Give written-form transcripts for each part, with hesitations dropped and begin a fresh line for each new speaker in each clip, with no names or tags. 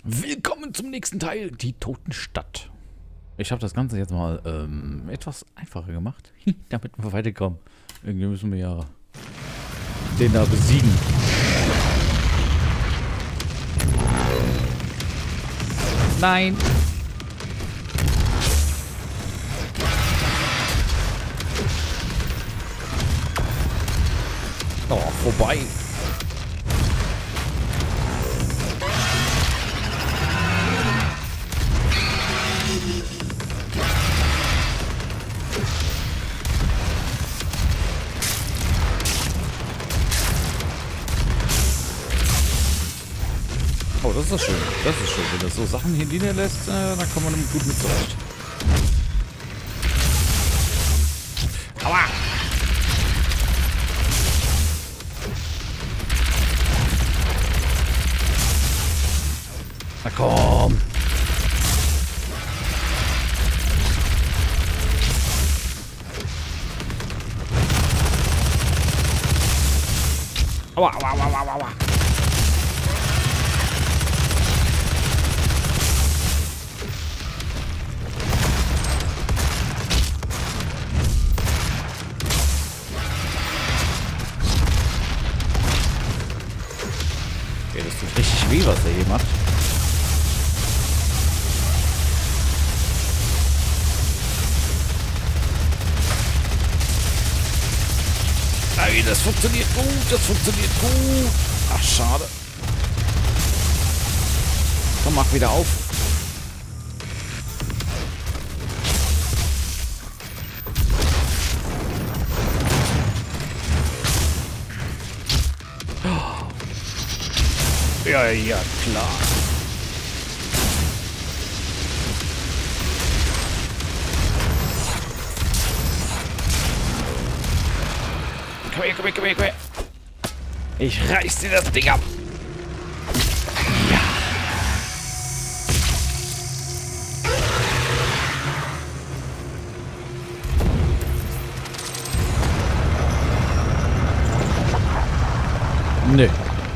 Willkommen zum nächsten Teil, die Totenstadt. Ich habe das Ganze jetzt mal etwas einfacher gemacht, damit wir weiterkommen. Irgendwie müssen wir ja den da besiegen. Nein! Oh, vorbei! Oh, das ist schön. Das ist schön. Wenn das so Sachen hier niederlässt, dann kommt man damit gut mit zurecht. Aua! Na komm! Aua, aua, aua, aua, aua. Okay, das tut richtig weh, was er hier macht. Nein, das funktioniert gut, das funktioniert gut. Ach, schade. Komm, mach wieder auf. Ja, ja, klar. Komm her, komm her, komm her, komm her. Ich reiß dir das Ding ab. Ja. Nee.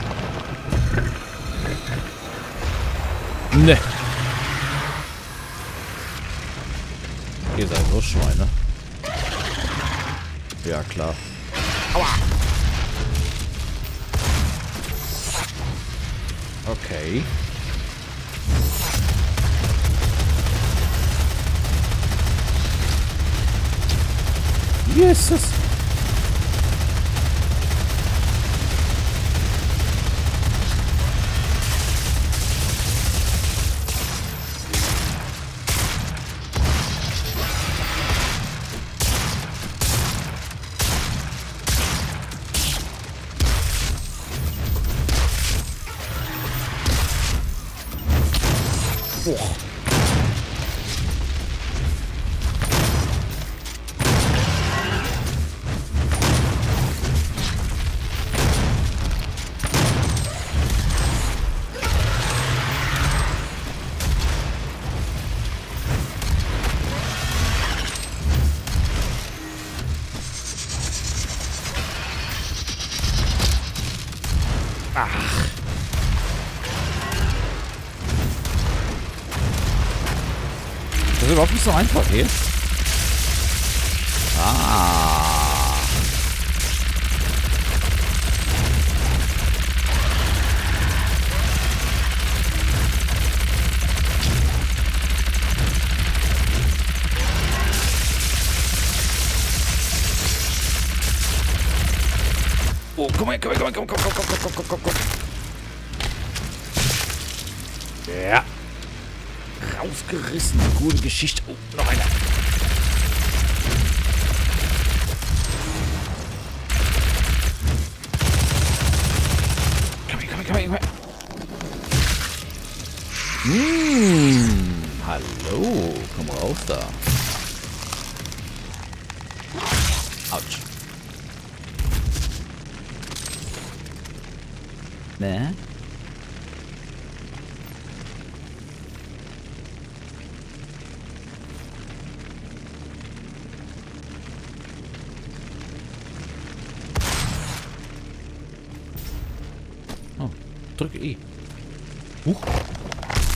Ne. Ihr seid so Schweine. Ja, klar. Aua. Okay. Jesus. Boah. Ach. Das ist überhaupt nicht so einfach hier. Ah. Oh, komm her, komm her, komm, komm, komm, komm, komm, komm, komm, komm. Ja. Rausgerissen. Gute Geschichte. Oh, noch einer. Komm her, komm her, komm her, komm her. Hallo. Komm raus da. Autsch. Ne? Oh, drücke E. Huch.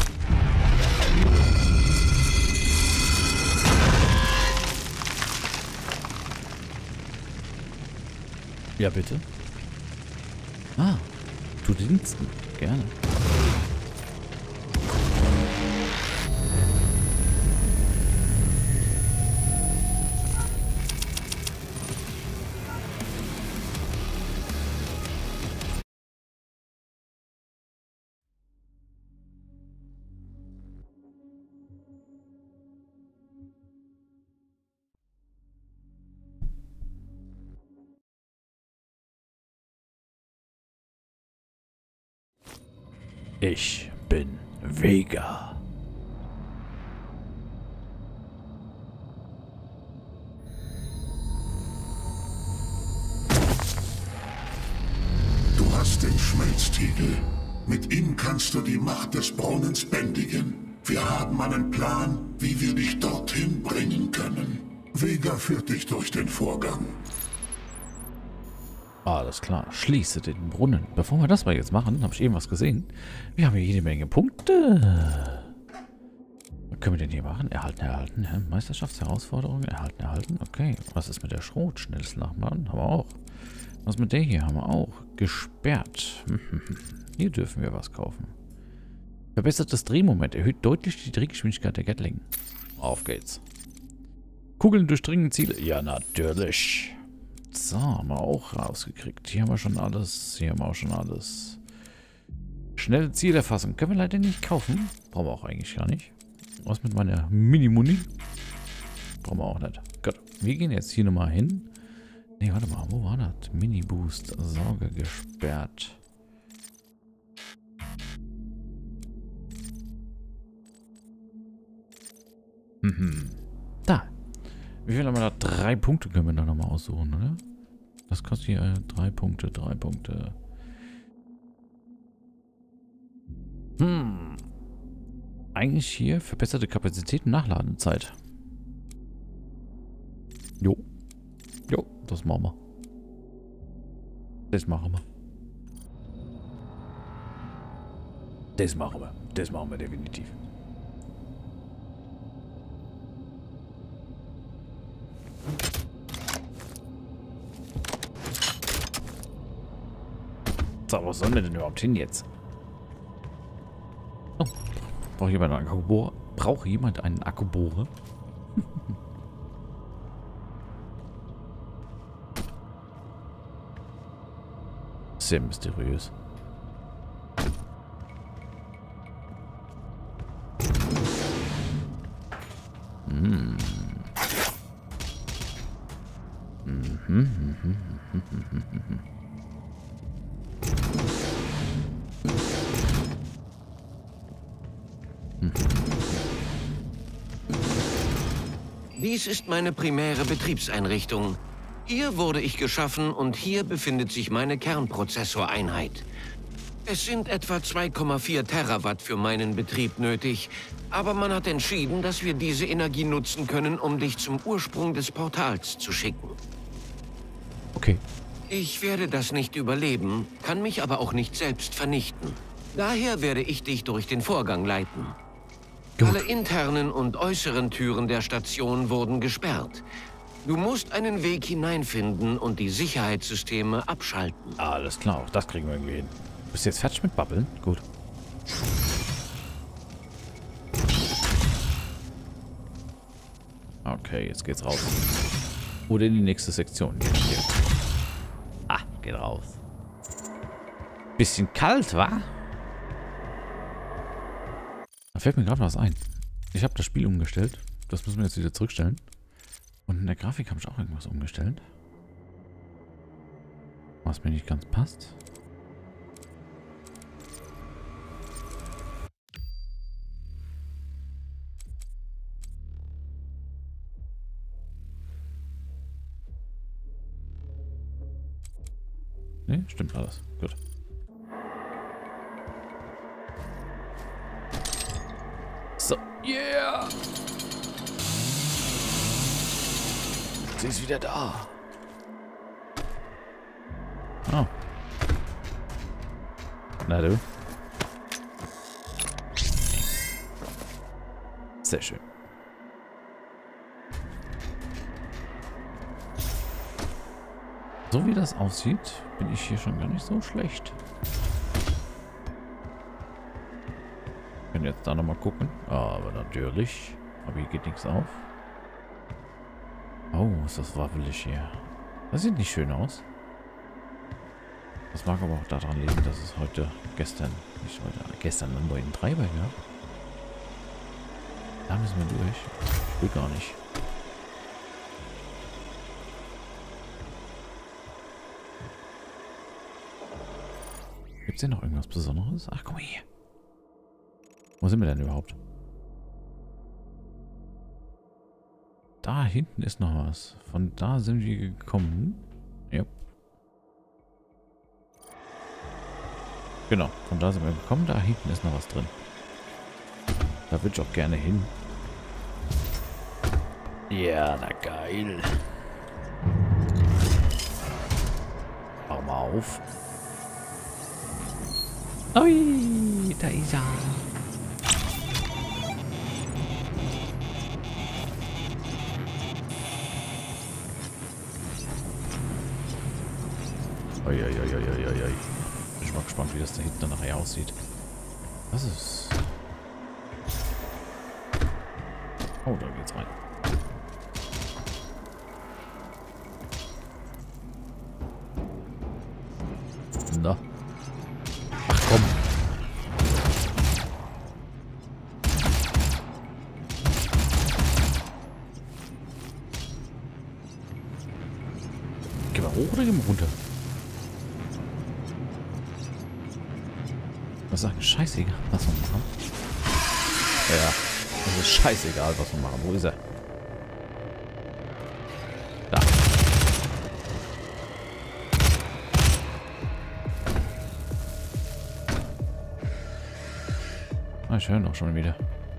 Ja, bitte. Ah, du Diensten. Gerne. Ich bin Vega.
Du hast den Schmelztiegel. Mit ihm kannst du die Macht des Brunnens bändigen. Wir haben einen Plan, wie wir dich dorthin bringen können. Vega führt dich durch den Vorgang.
Alles klar. Schließe den Brunnen. Bevor wir das mal jetzt machen, habe ich eben was gesehen. Wir haben hier jede Menge Punkte. Was können wir denn hier machen? Erhalten, erhalten. Ja, Meisterschaftsherausforderung. Erhalten, erhalten. Okay. Was ist mit der Schrot? Schnelles Nachladen. Haben wir auch. Was mit der hier? Haben wir auch. Gesperrt. Hier dürfen wir was kaufen. Verbessertes Drehmoment. Erhöht deutlich die Drehgeschwindigkeit der Gatling. Auf geht's. Kugeln durchdringen Ziele. Ja, natürlich. So, haben wir auch rausgekriegt. Hier haben wir schon alles. Hier haben wir auch schon alles. Schnelle Zielerfassung. Können wir leider nicht kaufen. Brauchen wir auch eigentlich gar nicht. Was mit meiner Mini-Muni? Brauchen wir auch nicht. Gut. Wir gehen jetzt hier nochmal hin. Ne, warte mal. Wo war das? Mini-Boost. Sorge gesperrt. Da. Wie viel haben wir da? 3 Punkte können wir da nochmal aussuchen, oder? Das kostet hier 3 Punkte, 3 Punkte. Eigentlich hier verbesserte Kapazität und Nachladezeit. Jo. Jo, das machen wir. Das machen wir. Das machen wir. Das machen wir definitiv. So, was sollen wir denn überhaupt hin jetzt? Oh, braucht jemand einen Akkubohrer? Braucht jemand einen Akkubohrer? Sehr mysteriös.
Dies ist meine primäre Betriebseinrichtung. Hier wurde ich geschaffen und hier befindet sich meine Kernprozessoreinheit. Es sind etwa 2,4 Terawatt für meinen Betrieb nötig, aber man hat entschieden, dass wir diese Energie nutzen können, um dich zum Ursprung des Portals zu schicken.
Okay.
Ich werde das nicht überleben, kann mich aber auch nicht selbst vernichten. Daher werde ich dich durch den Vorgang leiten.
Gut.
Alle internen und äußeren Türen der Station wurden gesperrt. Du musst einen Weg hineinfinden und die Sicherheitssysteme abschalten.
Alles klar, auch das kriegen wir irgendwie hin. Bist du jetzt fertig mit Babbeln? Gut. Okay, jetzt geht's raus. Oder in die nächste Sektion. Hier. Ah, geht raus. Bisschen kalt, wa? Da fällt mir gerade was ein. Ich habe das Spiel umgestellt. Das müssen wir jetzt wieder zurückstellen. Und in der Grafik habe ich auch irgendwas umgestellt. Was mir nicht ganz passt. Ne, stimmt alles. Gut. So, yeah! Sie ist wieder da. Oh. Na du. Sehr schön. so wie das aussieht, bin ich hier schon gar nicht so schlecht. Wir können jetzt da nochmal gucken. Aber natürlich. Aber hier geht nichts auf. Oh, ist das wabbelig hier. Das sieht nicht schön aus. Das mag aber auch daran liegen, dass es gestern einen neuen Treiber gab. Da müssen wir durch. Ich will gar nicht. Gibt es hier noch irgendwas Besonderes? Ach, guck mal hier. Wo sind wir denn überhaupt? Da hinten ist noch was. Von da sind wir gekommen. Ja. Genau, von da sind wir gekommen. Da hinten ist noch was drin. Da würde ich auch gerne hin. Ja, na geil. Mach mal auf. Ui, da ist er. Ui. Bin mal gespannt, wie das da hinten nachher aussieht. Was ist? Oh, da geht's rein. Na. Ach komm. Gehen wir hoch oder gehen wir runter? Was sagen? Scheißegal, was wir machen. Ja, es ist scheißegal, was wir machen. Wo ist er? Da. Ah, ich höre ihn auch schon wieder.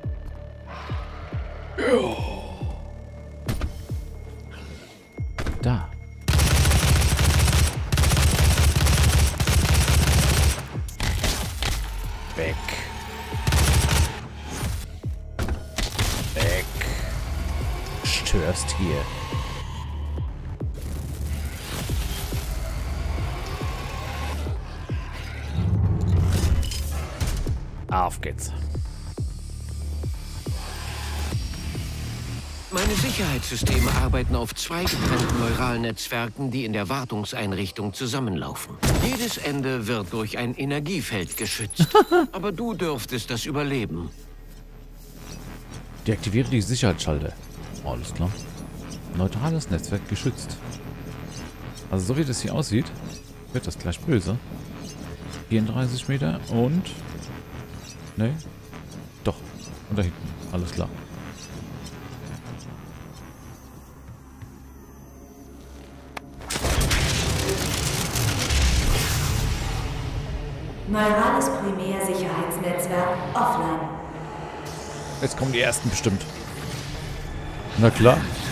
Da. Weg. Weg. Störst hier. Auf geht's.
Meine Sicherheitssysteme arbeiten auf zwei getrennten Neuralnetzwerken, die in der Wartungseinrichtung zusammenlaufen. Jedes Ende wird durch ein Energiefeld geschützt. Aber du dürftest das überleben.
Deaktiviere die Sicherheitsschalter. Oh, alles klar. Neutrales Netzwerk geschützt. Also so wie das hier aussieht, wird das gleich böse. 34 Meter und... Ne? Doch. Und da hinten. Alles klar.
Neurales Primärsicherheitsnetzwerk offline.
Jetzt kommen die ersten bestimmt. Na klar.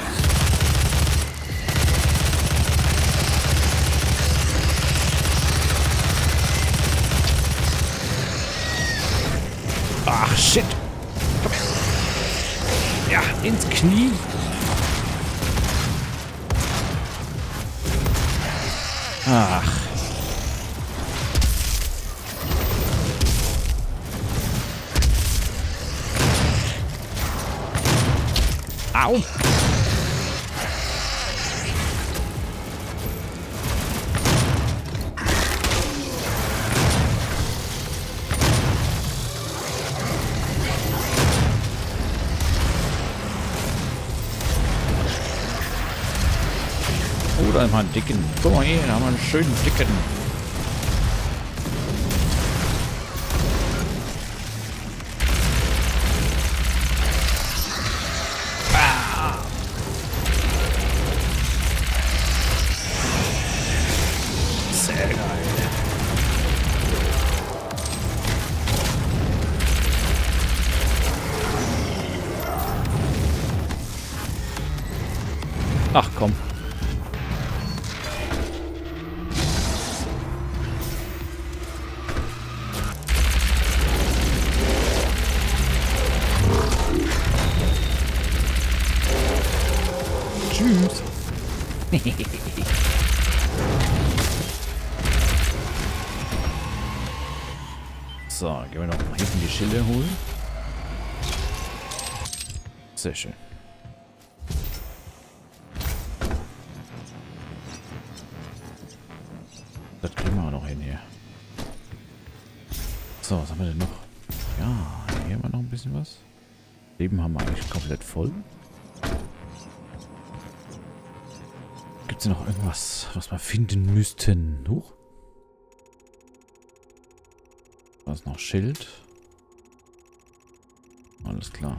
Ach, shit. Komm her. Ja, ins Knie. Ach. Au. Oh, da haben wir einen dicken. Guck mal hier, da haben wir einen schönen dicken. Sehr geil. Ach komm. Tschüss. So, gehen wir noch mal hinten die Schilder holen. Sehr schön. Das kriegen wir auch noch hin hier. So, was haben wir denn noch? Ja, hier haben wir noch ein bisschen was. Leben haben wir eigentlich komplett voll. Gibt es hier noch irgendwas, was wir finden müssten? Huch. Da ist noch Schild. Alles klar.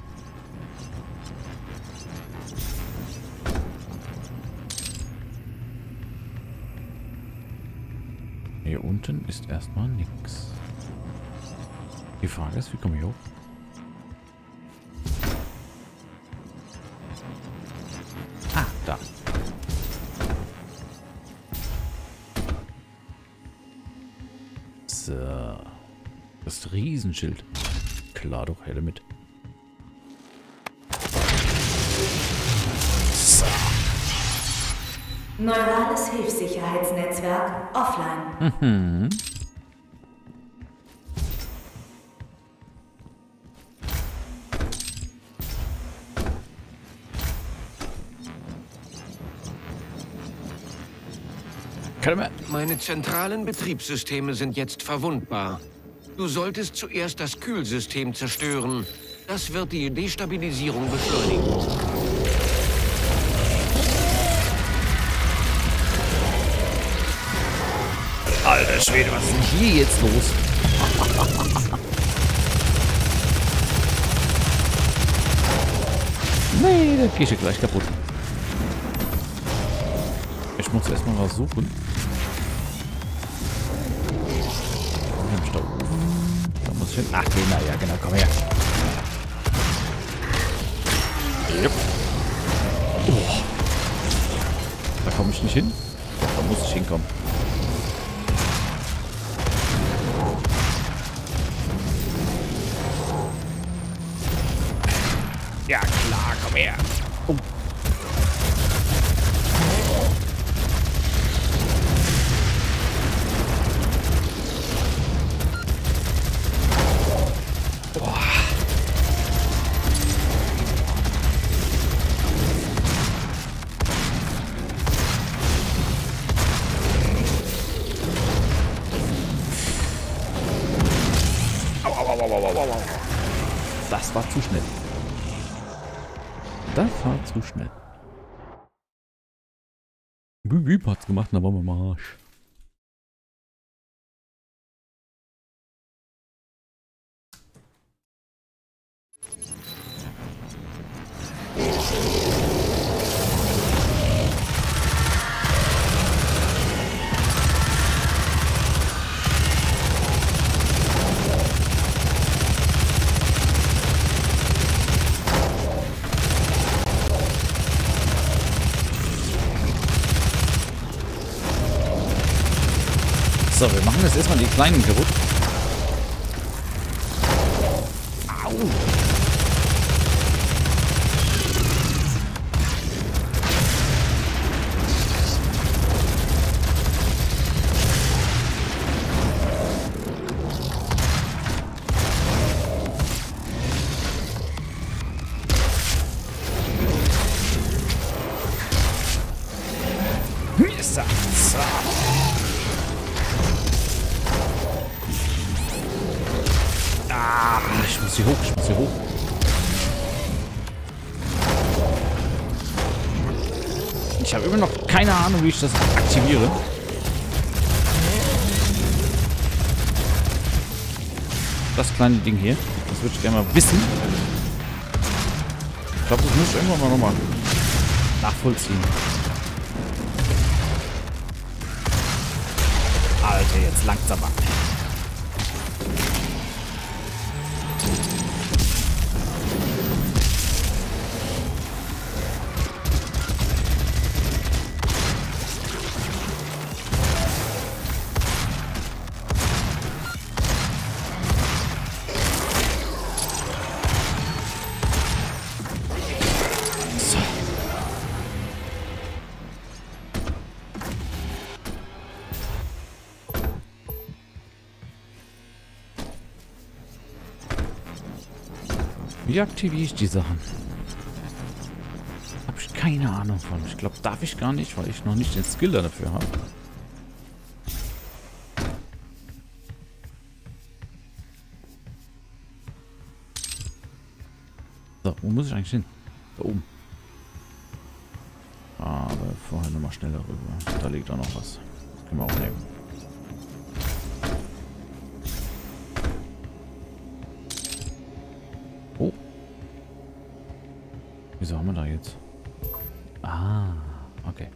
Hier unten ist erstmal nichts. Die Frage ist, wie komme ich hoch? Ah, da. So. Das Riesenschild. Klar doch, helle mit. So.
Neurales Hilfssicherheitsnetzwerk offline.
Mhm.
Meine zentralen Betriebssysteme sind jetzt verwundbar. Du solltest zuerst das Kühlsystem zerstören. Das wird die Destabilisierung beschleunigen.
Alter Schwede, was ist denn hier jetzt los? Nee, der geht ja gleich kaputt. Ich muss erstmal was suchen. Da muss ich hin. Ach, genau, ja, genau, komm her. Jupp. Oh. Da komme ich nicht hin. Da muss ich hinkommen. Ja, klar, komm her. Oh. Das war zu schnell. Das war zu schnell. Wie hat's gemacht, da waren wir mal Arsch. So, wir machen jetzt erstmal die kleinen kaputt. Au! So. Ah, ich muss hier hoch, ich muss hier hoch. Ich habe immer noch keine Ahnung, wie ich das aktiviere. Das kleine Ding hier. Das würde ich gerne mal wissen. Ich glaube, das muss ich irgendwann mal nochmal nachvollziehen. Alter, jetzt langsamer. Wie aktiviere ich die Sachen? Habe ich keine Ahnung von. Ich glaube, darf ich gar nicht, weil ich noch nicht den Skill dafür habe. So, wo muss ich eigentlich hin? Da oben. Aber vorher nochmal schneller rüber. Da liegt auch noch was. Das können wir auch nehmen. Oh. Wieso haben wir da jetzt? Ah, okay.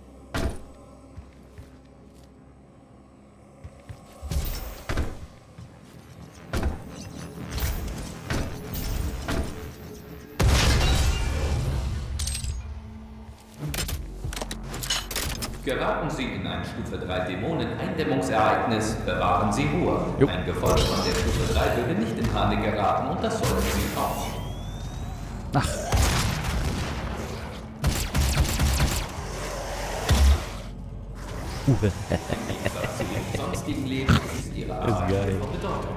Geraten Sie in ein Stufe 3 Dämonen-Eindämmungsereignis, bewahren Sie Ruhe.
Jo.
Ein Gefolge von der Stufe 3 würde nicht in Panik geraten und das sollten Sie auch.
Ach.
Was Sie im sonstigen Leben ist Ihre Arbeit von Bedeutung.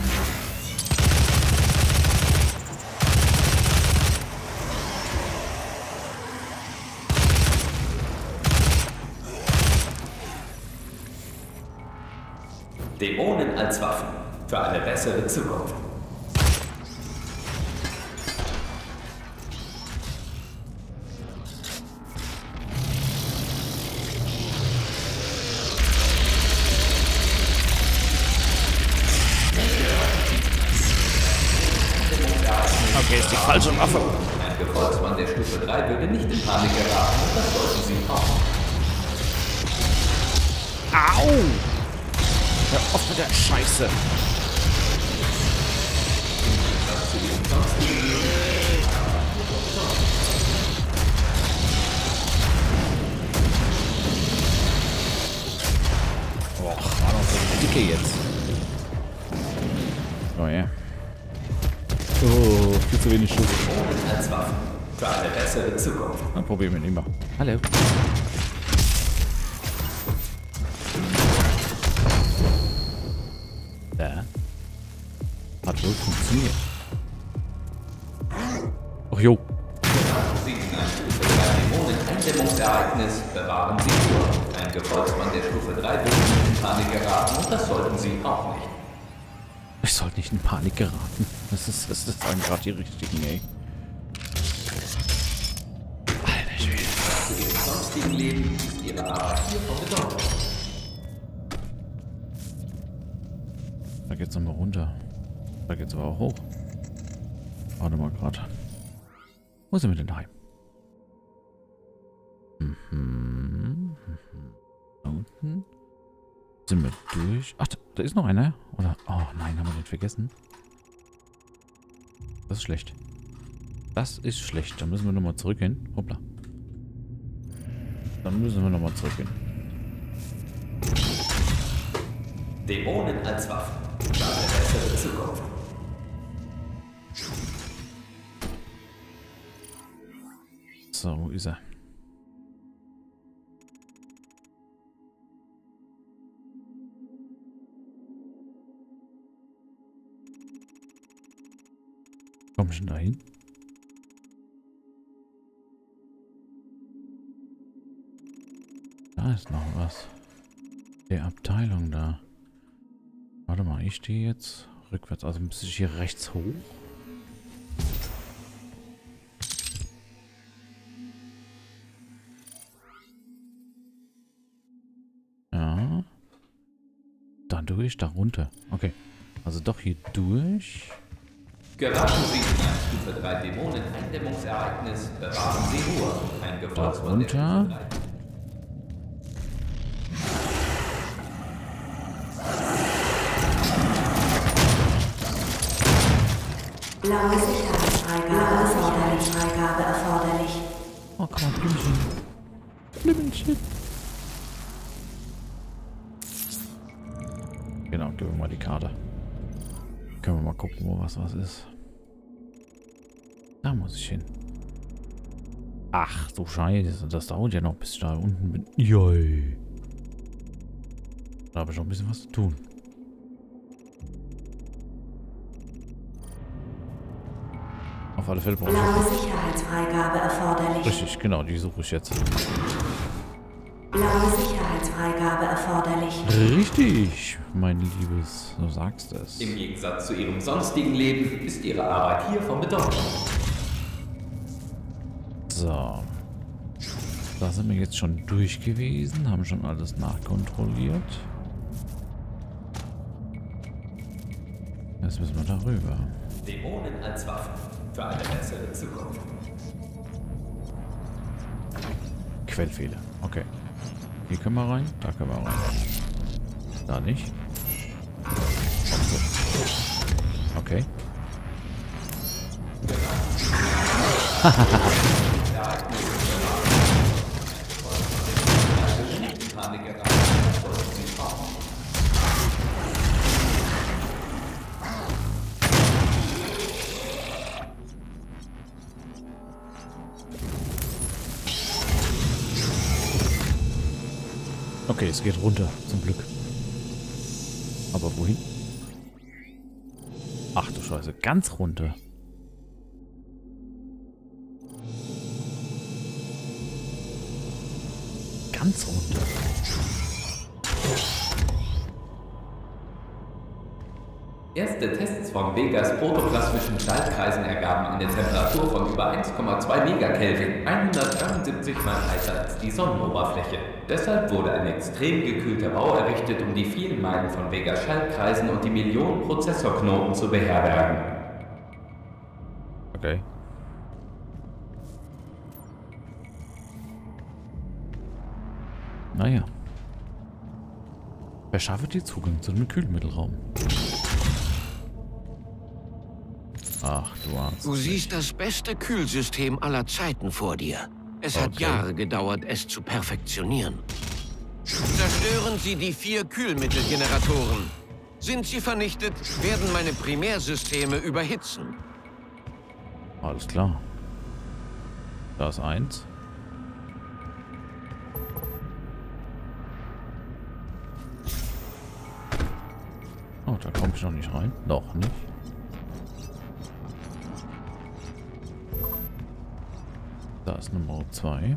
Dämonen als Waffen für eine bessere Zukunft.
Okay, ist die falsche Waffe.
Ein Gefolgsmann der Stufe 3 würde nicht in Panik geraten und das sollten Sie auch.
Au! Hör auf mit der Scheiße. Och, war doch so dicke jetzt. Oh ja. Oh, viel zu wenig Schuss.
Dämonen als Waffen für eine bessere Zukunft.
Dann probieren wir ihn immer. Hallo. Ja. Hat wohl funktioniert. Ach jo.
Sie in ein Stufe 3 Dämonen-Eindämmungsereignis, bewahren Sie Ruhe. Ein Gefolgsmann der Stufe 3 würde nicht in Panik geraten und das sollten Sie auch nicht.
Ich sollte nicht in Panik geraten. Das ist gerade die richtigen, ey. Alter Schwede.
Zu Ihrem sonstigen Leben ist Ihre Arbeit hier von Bedeutung.
Da geht's nochmal runter. Da geht's aber auch hoch. Warte mal gerade. Wo sind wir denn daheim? Da unten. Sind wir durch? Ach, da ist noch einer. Oder? Oh nein, haben wir den vergessen. Das ist schlecht. Das ist schlecht. Da müssen wir nochmal zurückgehen. Hoppla. Dann müssen wir nochmal zurückgehen.
Dämonen als Waffen für eine bessere Zukunft.
So, wo ist er? Komm ich denn da hin? Da ist noch was. Der Abteilung da. Warte mal, ich stehe jetzt rückwärts. Also muss ich hier rechts hoch? Ja. Da durch, da runter. Okay. Also doch hier durch.
Geraten Sie in ein Stufe 3 Dämonen-Eindämmungsereignis, bewahren Sie Ruhe. Ein Gefolgsmann der
runter.
Stufe 3.
Blaue Sicherheitsfreigabe erforderlich.
Oh, komm mal, Blümchen. Blümchen. Genau, geben wir mal die Karte. Können wir mal gucken, wo was ist. Da muss ich hin. Ach, du Scheiße. Das dauert ja noch, bis ich da unten bin. Joi. Da habe ich noch ein bisschen was zu tun. Auf alle Fälle brauche
Blaue Sicherheitsfreigabe erforderlich.
ich... Richtig, genau, die suche ich jetzt.
Blaue Sicherheitsfreigabe erforderlich.
Richtig, mein Liebes, du sagst es.
Im Gegensatz zu Ihrem sonstigen Leben ist Ihre Arbeit hier von Bedeutung.
So. Da sind wir jetzt schon durch gewesen, haben schon alles nachkontrolliert. Jetzt müssen wir darüber.
Dämonen als Waffen für eine bessere Zukunft.
Quellfehler, okay. Hier können wir rein, da können wir rein. Da nicht. Okay. Okay, es geht runter, zum Glück. Aber wohin? Ach du Scheiße, ganz runter. Ganz runter.
Erste Tests von Vegas protoplasmischen Schaltkreisen ergaben eine Temperatur von über 1,2 Megakelvin, 173 Mal heißer als die Sonnenoberfläche. Deshalb wurde ein extrem gekühlter Bau errichtet, um die vielen Meilen von Vegas Schaltkreisen und die Millionen Prozessorknoten zu beherbergen.
Okay. Naja. Verschaffe dir Zugang zu dem Kühlmittelraum. Ach, du Arzt.
Du siehst das beste Kühlsystem aller Zeiten vor dir. Es hat
Okay.
Jahre gedauert, es zu perfektionieren. Zerstören Sie die 4 Kühlmittelgeneratoren. Sind sie vernichtet, werden meine Primärsysteme überhitzen.
Alles klar. Da ist eins. Oh, da komme ich noch nicht rein. Noch nicht. Da ist Nummer 2.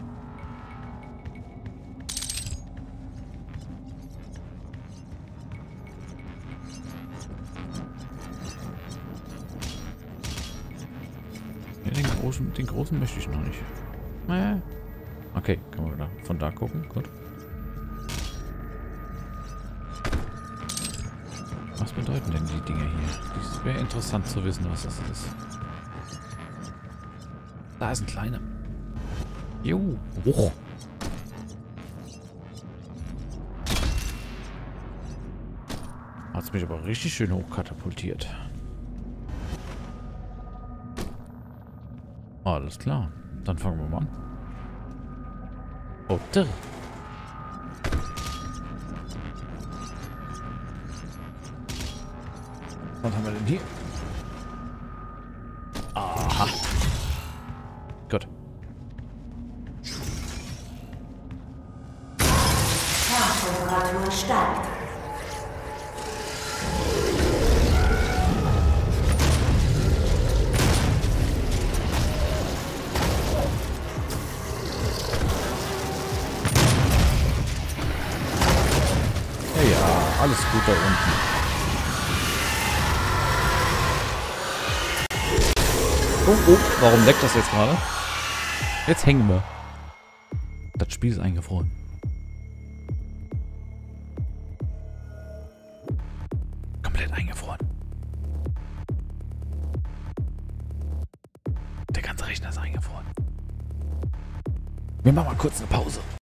Ja, den großen möchte ich noch nicht. Okay, können wir da von da gucken. Gut. Was bedeuten denn die Dinge hier? Das wäre interessant zu wissen, was das ist. Da ist ein kleiner. Jo. Hoch. Hat's mich aber richtig schön hochkatapultiert. Alles klar. Dann fangen wir mal an. Oder? Was haben wir denn hier? Aha. Gut.
Kerntemperatur steigt.
Ja, alles gut da unten. Oh, warum leckt das jetzt gerade? Jetzt hängen wir. Das Spiel ist eingefroren. Komplett eingefroren. Der ganze Rechner ist eingefroren. Wir machen mal kurz eine Pause.